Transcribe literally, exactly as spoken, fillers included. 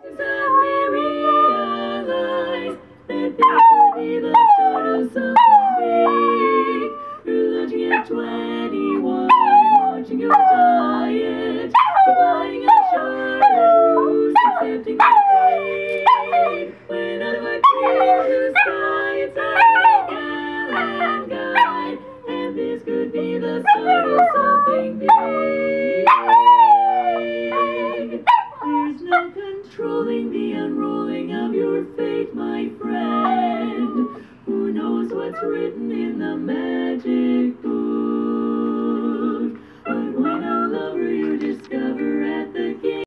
Suddenly realize that this could be the start of something big. You're looking at twenty-one, watching your diet, dividing up Charlotte's, accepting the fate. When out of a clear blue sky, it's a gal and guy, and this could be the start of something big. There's no controlling the unrolling of your fate, my